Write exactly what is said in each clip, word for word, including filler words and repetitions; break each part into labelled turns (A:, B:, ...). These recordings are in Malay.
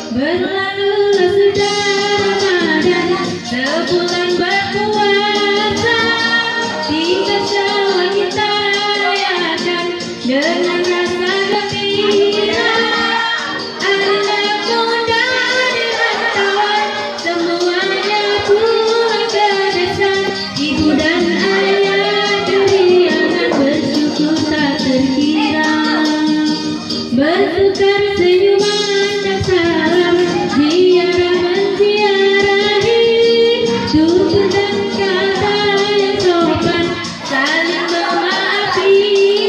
A: Berlalulah sudah Ramadan, sebulan berpuasa. Tinggal syawal kita rayakan dengan rasa gembira. Anak muda dan rantauan semuanya pulang ke desa. Ibu dan ayah keriangan bersyukur tak terkira. Bertukar senyuman dan salam, ziarah menziarahi, tutur dan kata yang sopan, saling memaafi.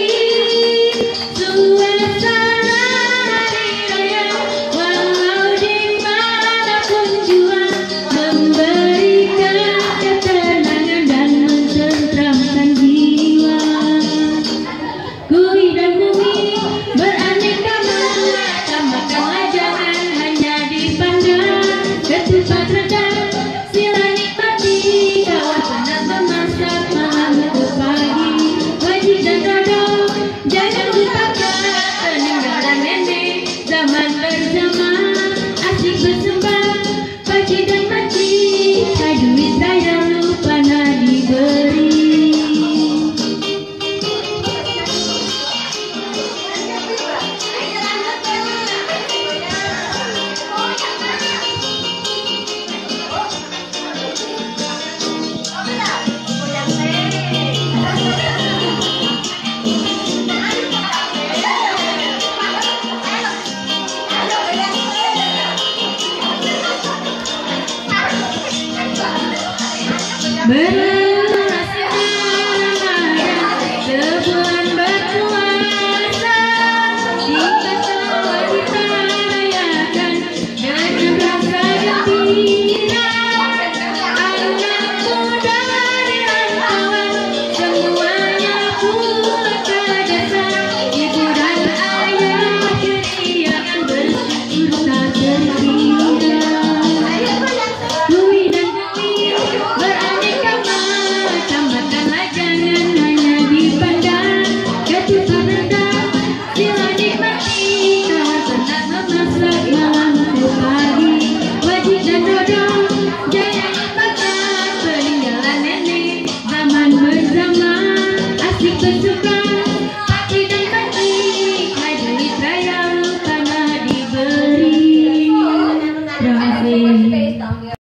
A: Suasana hari raya, walau dimanapun jua, memberikan ketenangan dan menenteramkan jiwa. Bumi dan bumi beraneka warna, tambahkanlah jangan hanya dipandang. Ketupat redang sila nikmati, kawan penat memasak malam ke pagi. Wajib dan dodol jangan lupakan, peninggalan nenek zaman bersama. Asik bersembah pagi dan mati, hai duit saya lupa nak diberi. Ber